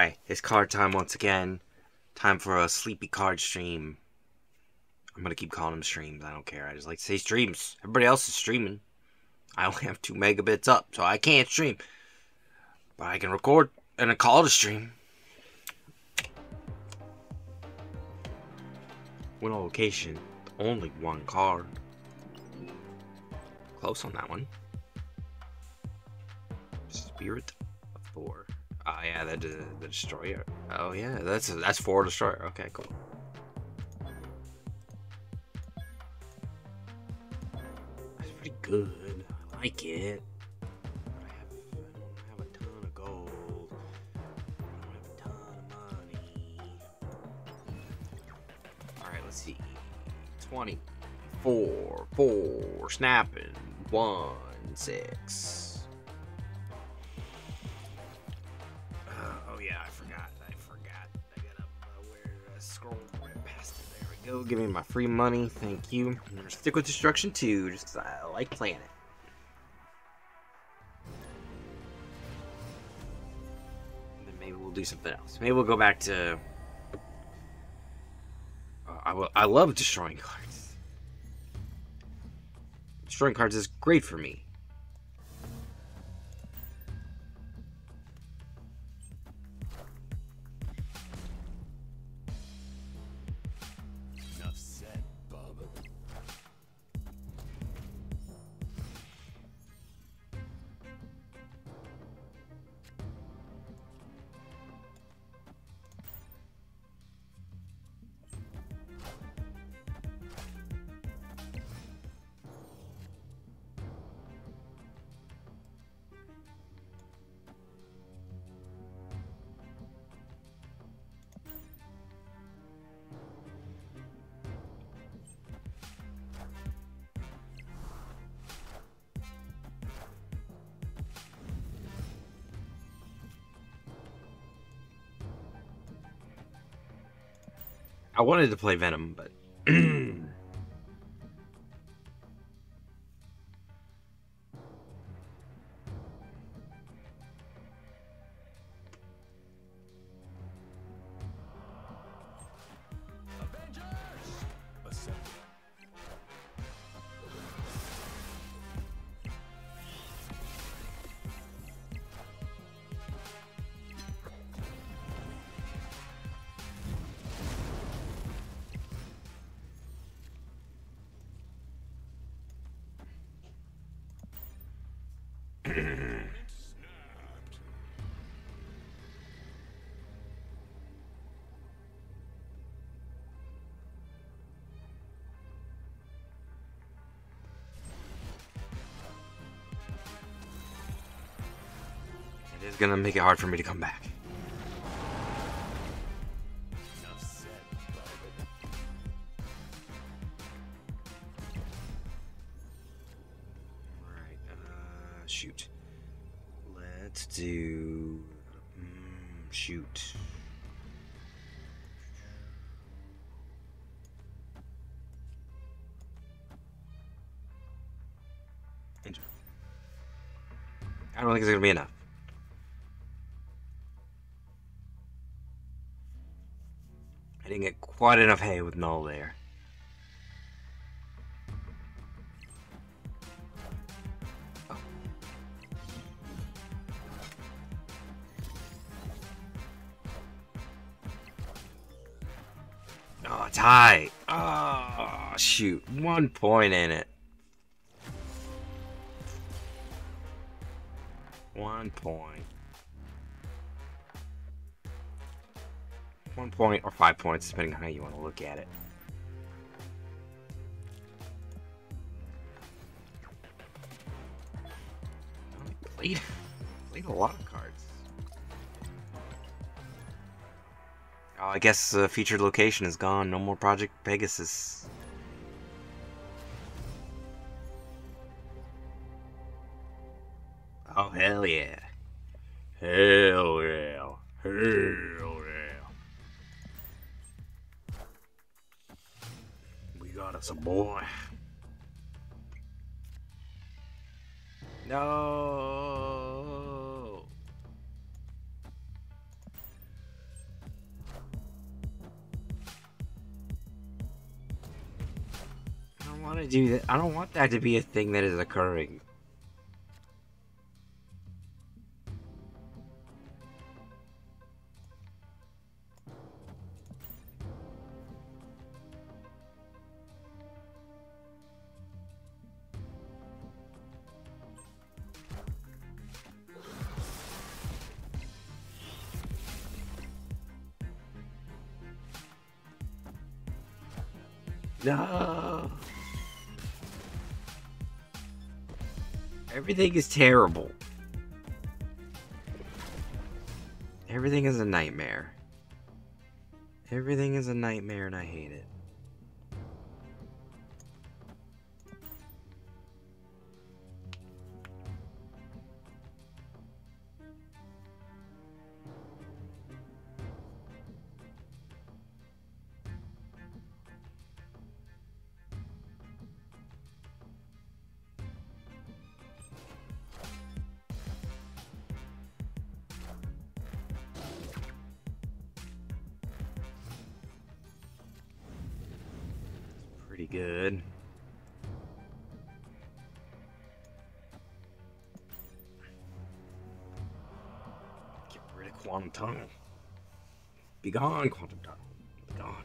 Alright, it's card time once again. Time for a sleepy card stream. I'm gonna keep calling them streams. I don't care. I just like to say streams. Everybody else is streaming. I only have 2 megabits up, so I can't stream. But I can record and call it a stream. Win a location. Only 1 card. Close on that one. Spirit of Thor. Oh yeah, the destroyer. Oh yeah, that's 4 destroyer. Okay, cool. That's pretty good. I like it. But I don't have a ton of gold. I don't have a ton of money. Alright, let's see. 24, 4, snapping, 1, 6. Oh yeah, I forgot. I gotta scroll right past it. There we go. Give me my free money. Thank you. I'm gonna stick with Destruction 2, just because I like playing it. And then maybe we'll do something else. Maybe we'll go back to... I love destroying cards. Destroying cards is great for me. Enough said, bub. I wanted to play Venom, but... It is gonna make it hard for me to come back. Enough said, bub. Alright, shoot. Let's do... shoot. Enjoy. I don't think it's gonna be enough. I didn't get quite enough hay with Knull there. Oh, tie! Oh, shoot. 1 point in it. 1 point. 1 point or 5 points, depending on how you want to look at it. I played a lot of cards. Oh, I guess featured location is gone. No more Project Pegasus. Oh, hell yeah. Hell yeah. Hell yeah. We got us a boy. No. want to do that. I don't want that to be a thing that is occurring. No. Everything is terrible. Everything is a nightmare. Everything is a nightmare and I hate it. Pretty good. Get rid of Quantum Tunnel. Be gone, Quantum Tunnel. Be gone.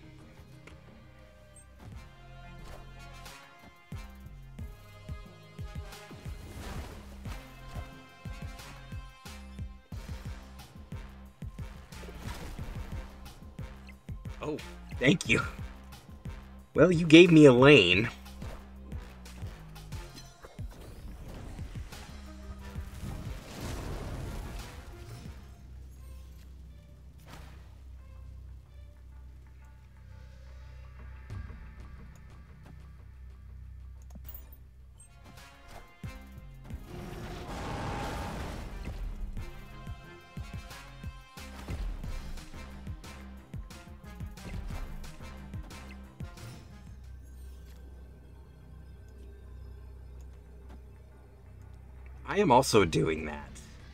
Oh, thank you. Well, you gave me a lane. I am also doing that.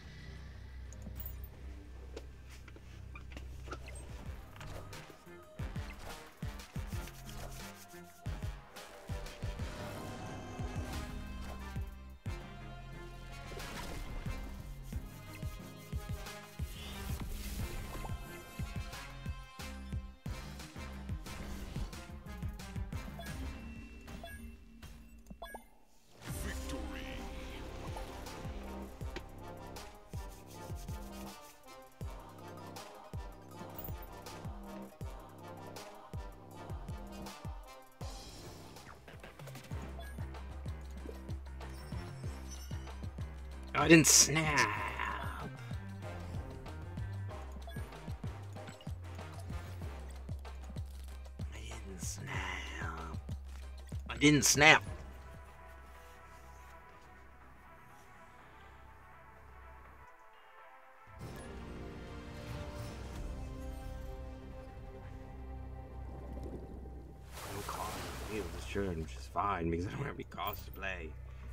I didn't snap. I didn't snap. I didn't snap. No cost to play with this turn, which is fine because I don't have any cost to play.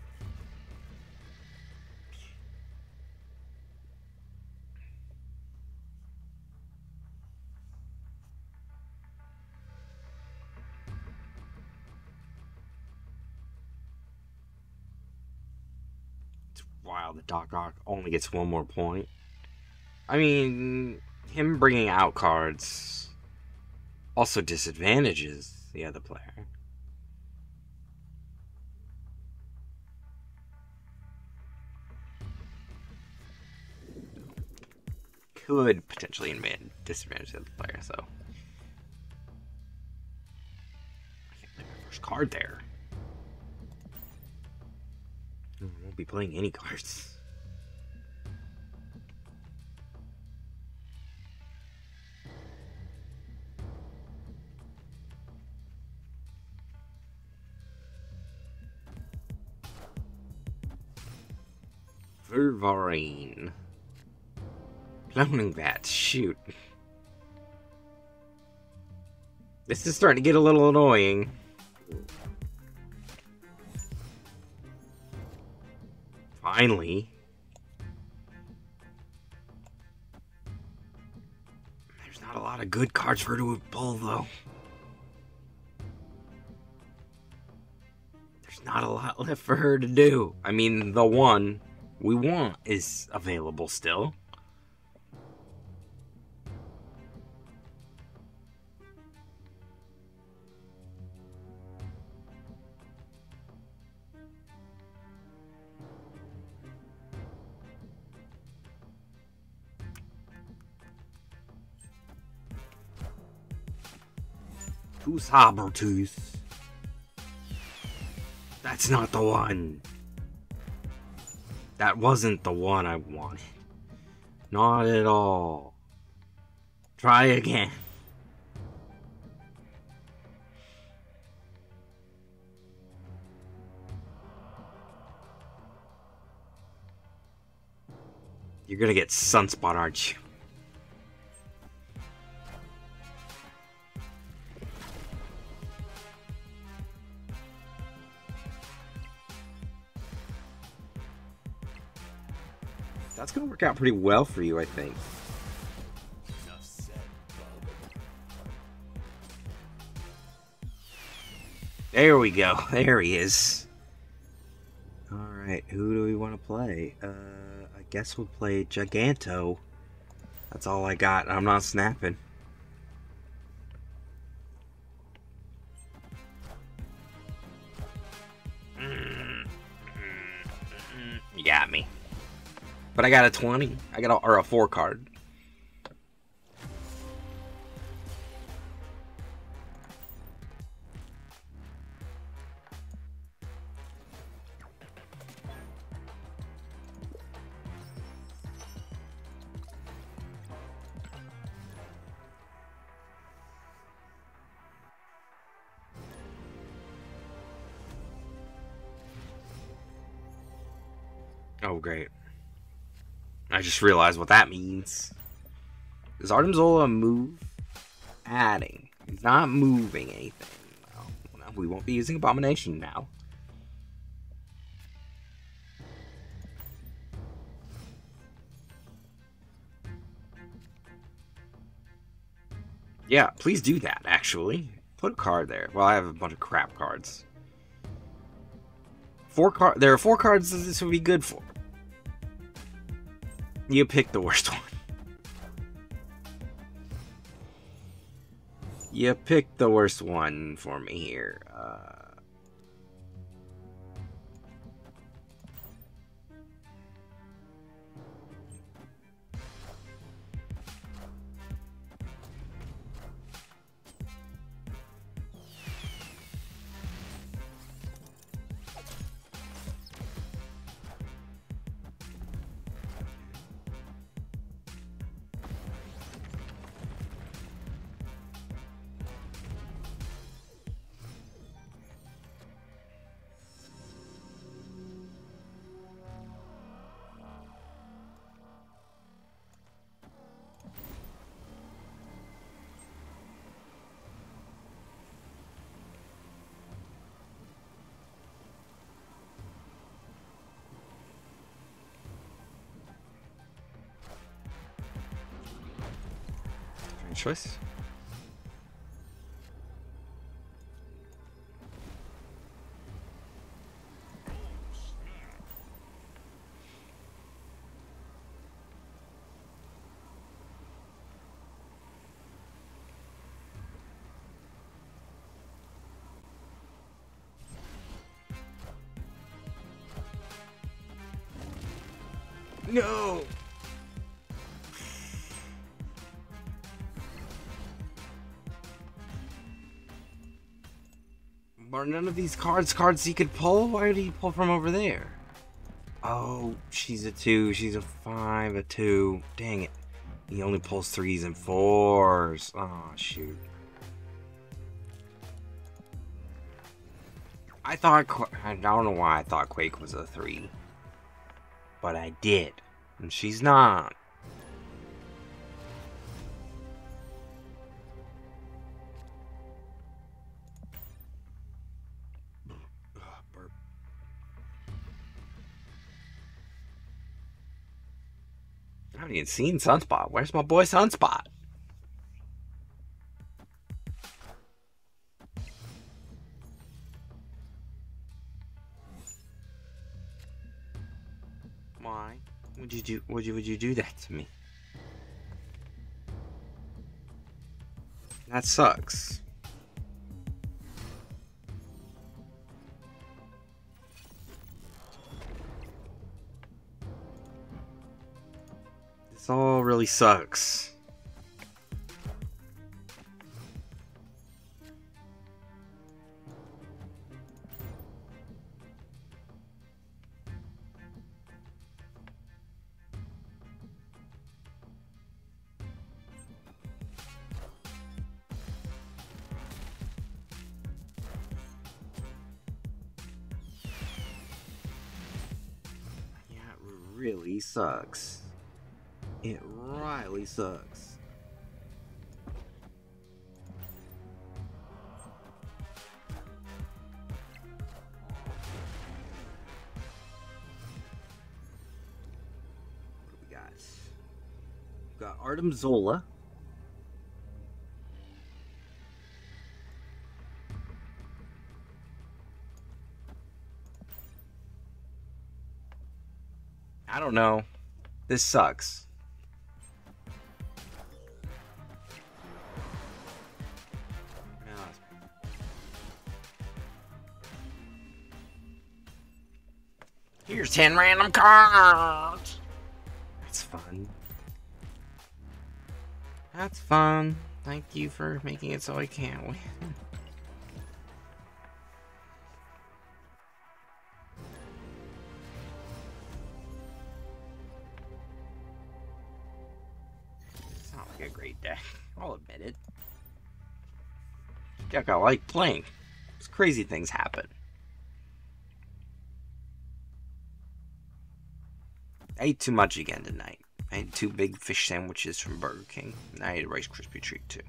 Wow, the Doc Ock only gets one more point. I mean, him bringing out cards also disadvantages the other player. Could potentially disadvantage the other player, so. I can't play my first card there. I won't be playing any cards. Vervarine. Cloning Bat, shoot. This is starting to get a little annoying. Finally. There's not a lot of good cards for her to pull, though. not a lot left for her to do. I mean, the one we want is available still. Who's Sabretooth? That's not the one. That wasn't the one I wanted. Not at all. Try again. You're gonna get Sunspot, aren't you? That's gonna work out pretty well for you, I think. Enough said, bub. There we go. There he is. Alright, who do we want to play? I guess we'll play Giganto. That's all I got. I'm not snapping. You got me. But I got a 20. Or a 4 card. Oh, great. I just realized what that means. Does Artem Zola move? Adding. He's not moving anything. Well, we won't be using Abomination now. Yeah, please do that, actually. Put a card there. Well, I have a bunch of crap cards. There are 4 cards that this would be good for. You pick the worst one. You pick the worst one for me here. Choice. No. Are none of these cards he could pull? Why did he pull from over there? Oh, she's a 2, she's a 5, a 2. Dang it. He only pulls 3s and 4s. Oh, shoot. I don't know why I thought Quake was a 3. But I did. And she's not. I haven't even seen Sunspot. Where's my boy Sunspot? Would you do? Would you do that to me? That sucks. This all really sucks. Really sucks. It really sucks. What do we got? We got Artem Zola. I don't know. This sucks. Here's 10 random cards. That's fun. That's fun. Thank you for making it so I can't win. It's not like a great deck. I'll admit it. Deck I like playing. Just crazy things happen. I ate too much again tonight. I ate 2 big fish sandwiches from Burger King. And I ate a Rice Krispie treat too.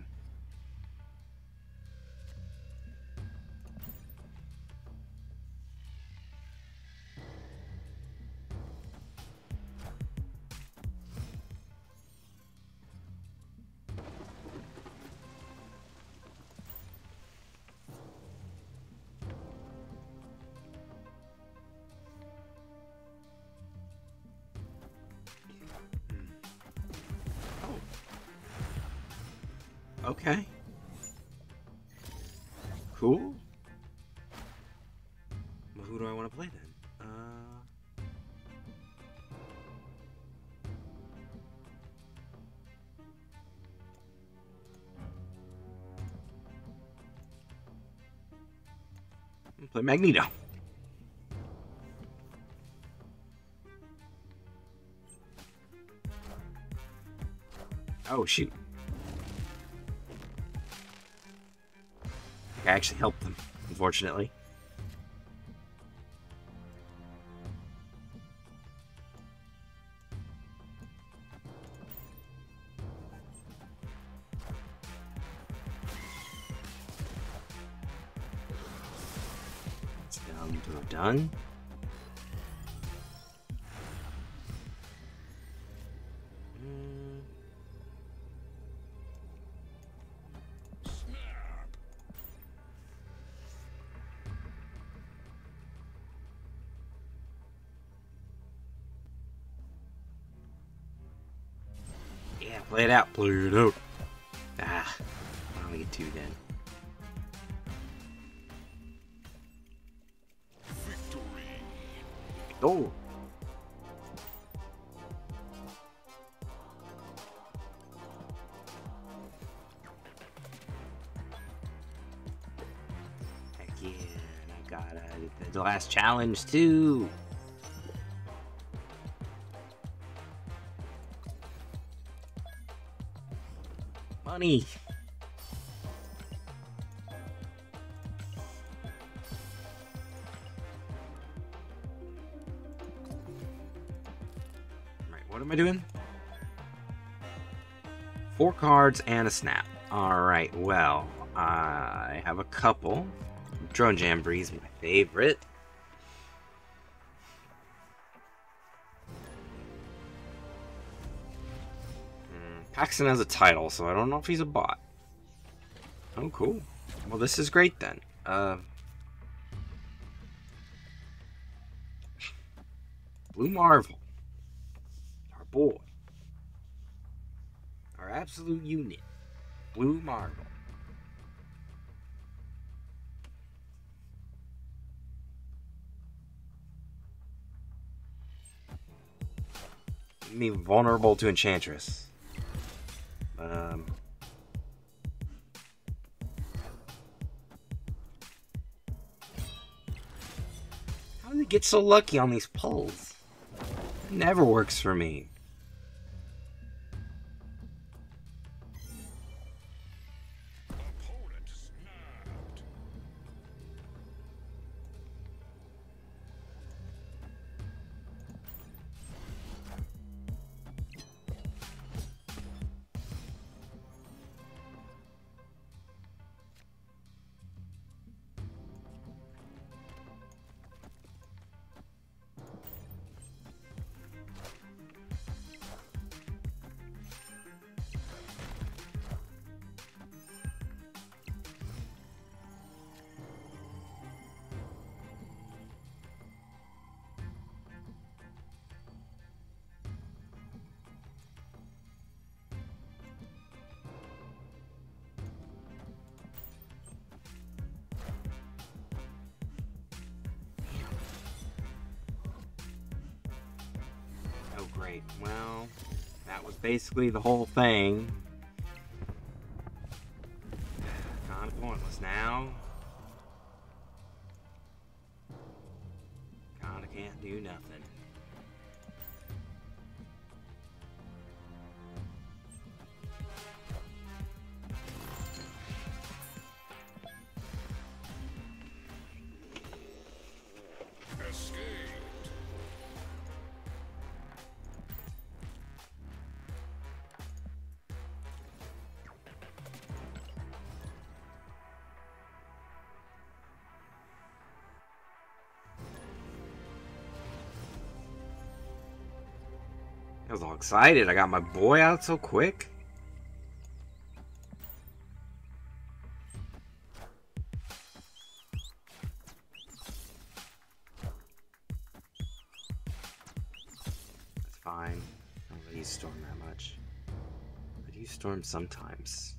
Okay. Cool. Well, who do I want to play then? I'm gonna play Magneto. Oh, shoot. I actually helped them, unfortunately. It's down to a done. Yeah, play it out. Play it out. Ah, I only get 2 then. Victory. Oh. Heck yeah, I got the last challenge too. Money. Right, what am I doing? 4 cards and a snap. Alright, well, I have a couple. Drone Jamboree is my favorite. Paxton has a title, so I don't know if he's a bot. Oh, cool. Well, this is great then. Blue Marvel. boy. Our absolute unit. Blue Marble. Me vulnerable to Enchantress. But, how do they get so lucky on these pulls? It never works for me. Opponent snapped. Oh, great. Well, that was basically the whole thing. Kind of pointless now. Kinda can't do nothing. Escaped. I was all excited. I got my boy out so quick. That's fine. I don't really use Storm that much. I use Storm sometimes.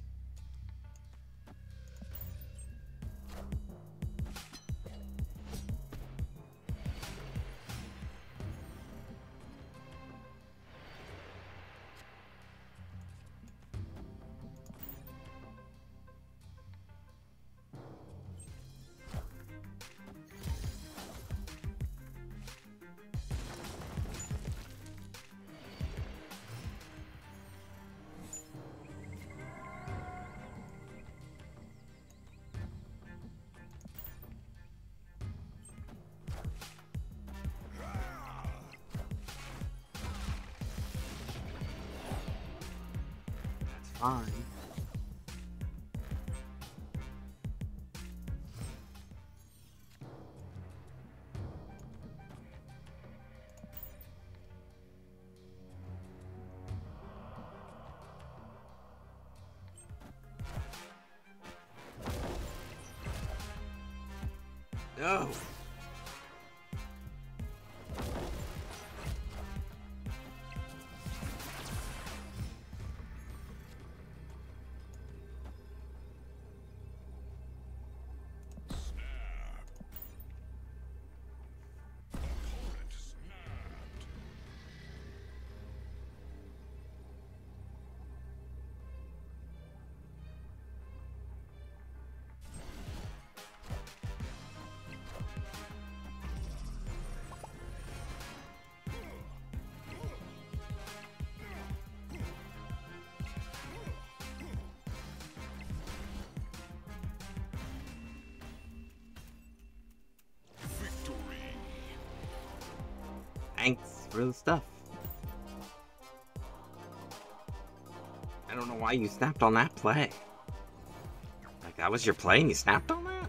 That's fine. No. Snap. Opponent snapped. Victory. Thanks for the stuff. I don't know why you snapped on that play. Like, that was your play and you snapped on that?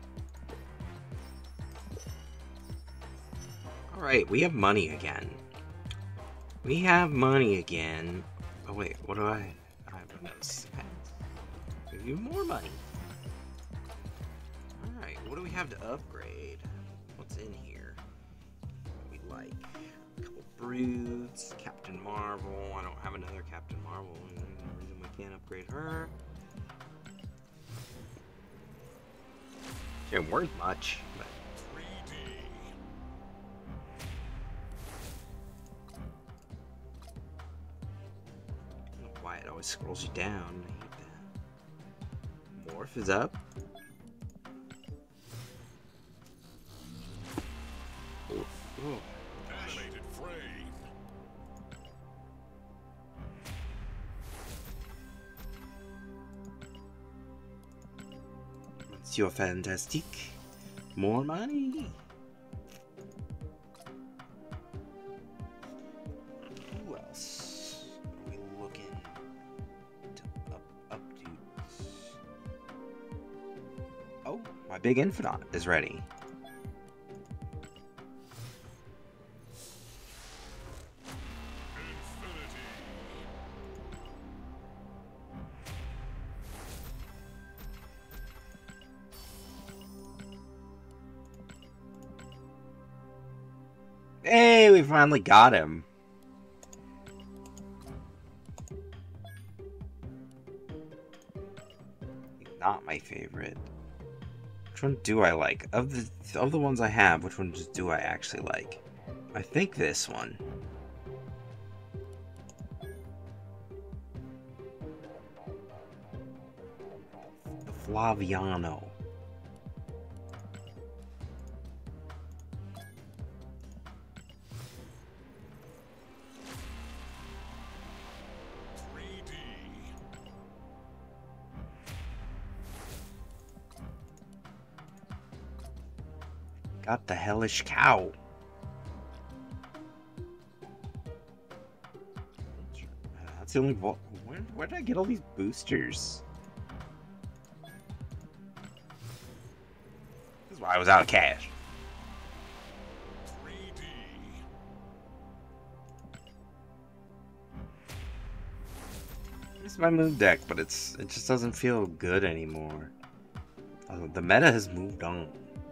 Alright, we have money again. We have money again. Oh wait, what do I have no spend. Give you more money. Alright, what do we have to upgrade? What's in here? That we like. Couple broods. Captain Marvel. I don't have another Captain Marvel. No reason we can't upgrade her. She ain't worth much, but 3D. I don't know why it always scrolls you down. I hate that. Morph is up. Oh. Animated frame. Monsieur Fantastique. More money. Who else are we looking to updo? Oh, my big Infinite is ready. Infinity. Hey, we finally got him. He's not my favorite. Which one do I like? Of the ones I have, which one do I actually like? I think this one. The Flaviano. Got the hellish cow. That's the only where did I get all these boosters? This is why I was out of cash. 3D. This is my move deck, but it just doesn't feel good anymore. The meta has moved on.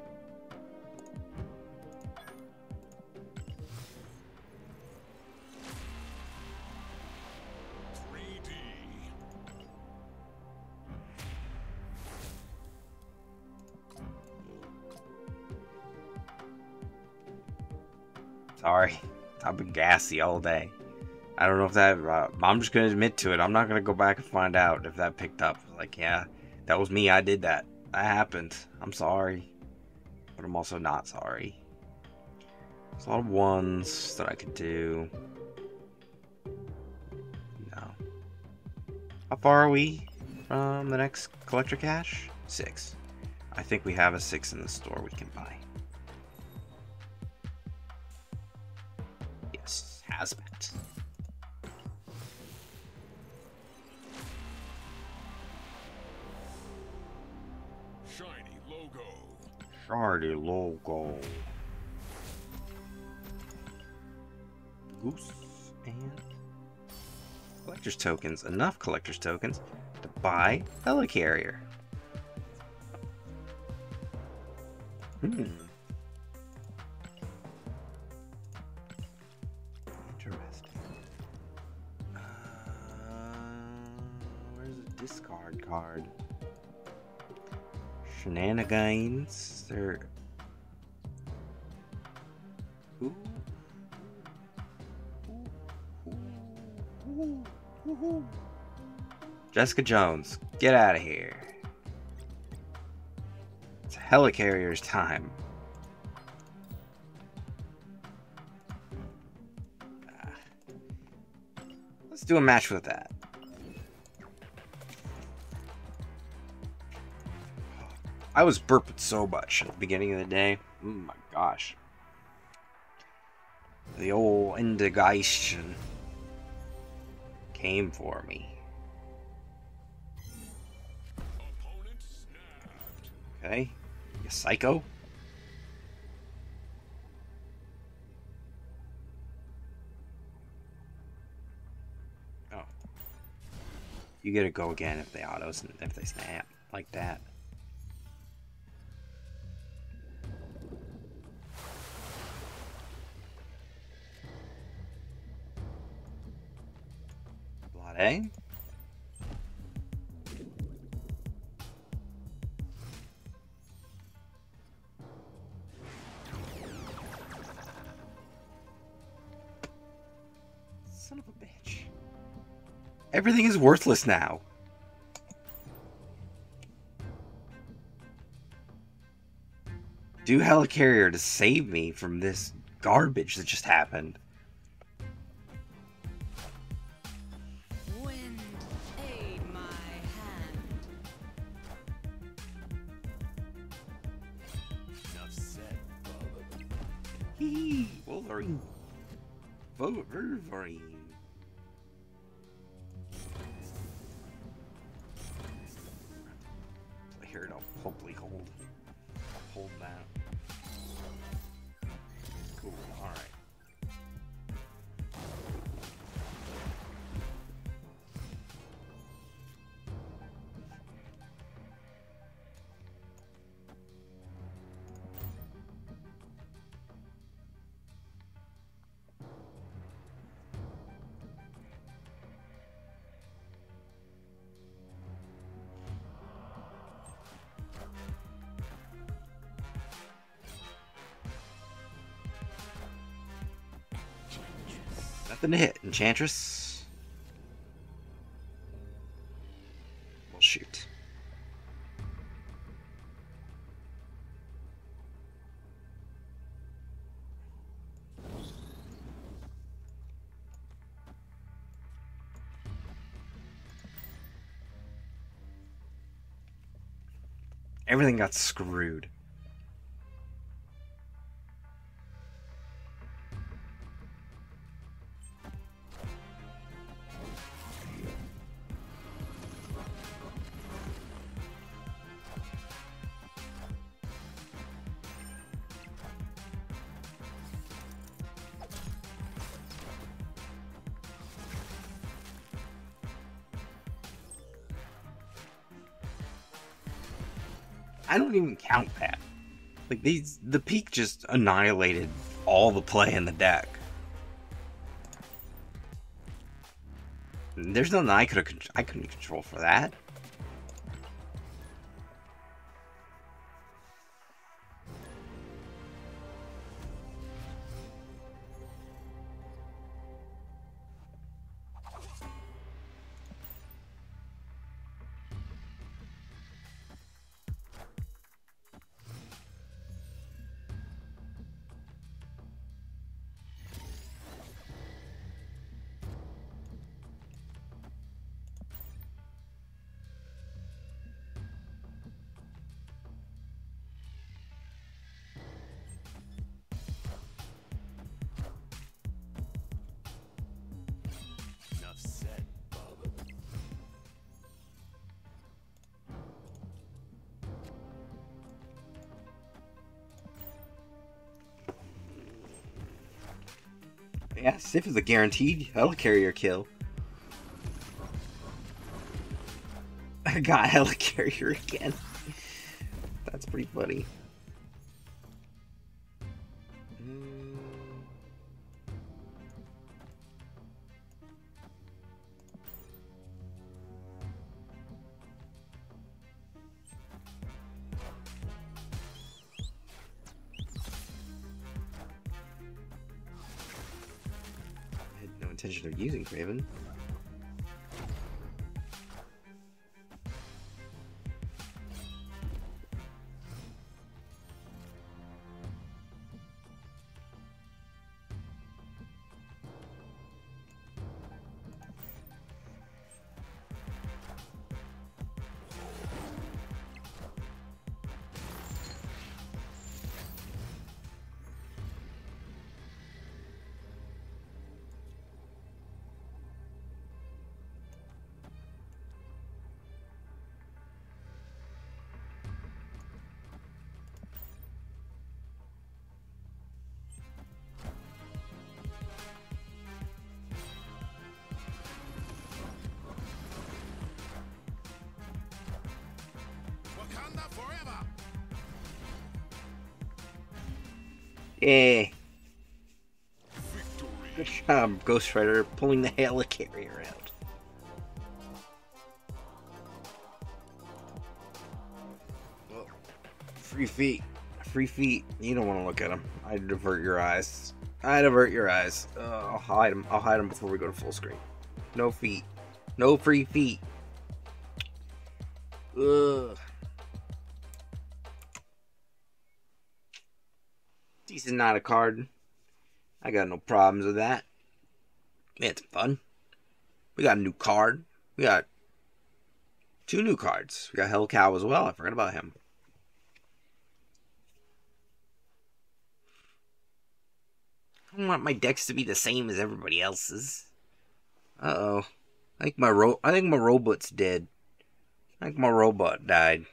Sorry, I've been gassy all day. I don't know if that. I'm just gonna admit to it. I'm not gonna go back and find out if that picked up. Like, yeah, that was me. I did that. That happened. I'm sorry, but I'm also not sorry. There's a lot of ones that I could do. No. How far are we from the next collector cache? 6. I think we have a 6 in the store we can buy. Yes, hazmat. Shiny logo. Shardy logo. Goose and collector's tokens. Enough collector's tokens to buy helicarrier. Interesting. Where's the discard card? Shenanigans. They're. Ooh. Jessica Jones, get out of here. It's helicarrier's time. Let's do a match with that. I was burping so much at the beginning of the day. Oh my gosh. The old indigestion came for me. Opponent snapped. Okay, you psycho. Oh, you get to go again if they autos and if they snap like that. not, eh? Son of a bitch. Everything is worthless now. Do Helicarrier to save me from this garbage that just happened. Wind, aid my hand. Enough said, Bubba. Hee, Wolverine. Wolverine. Here, it'll hopefully hold that. Cool. All right. Nothing to hit, Enchantress. Well, shoot. Everything got screwed. I don't even count that. Like the peak just annihilated all the play in the deck. There's nothing I couldn't control for that. Enough said, Bubba. Yeah, Sif is a guaranteed Helicarrier kill. I got Helicarrier again. That's pretty funny. I had no intention of using Craven. Wakanda forever. Yeah. Victory. Good job, Ghost Rider, pulling the Helicarrier out. Free feet. Free feet. You don't want to look at them. I divert your eyes. I divert your eyes. I'll hide them. I'll hide them before we go to full screen. No feet. No free feet. Ugh. Decent not a card. I got no problems with that. We had some fun. We got a new card. We got 2 new cards. We got Hell Cow as well. I forgot about him. I don't want my decks to be the same as everybody else's. Uh-oh. I think my robot's dead. I think my robot died.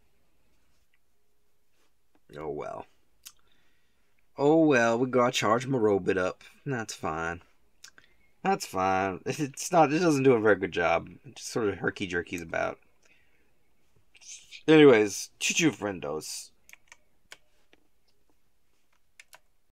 Oh well. Oh well, we gotta charge my robot up. That's fine. That's fine. It's not. It doesn't do a very good job. It just sort of herky jerkies about. Anyways, choo choo friendos.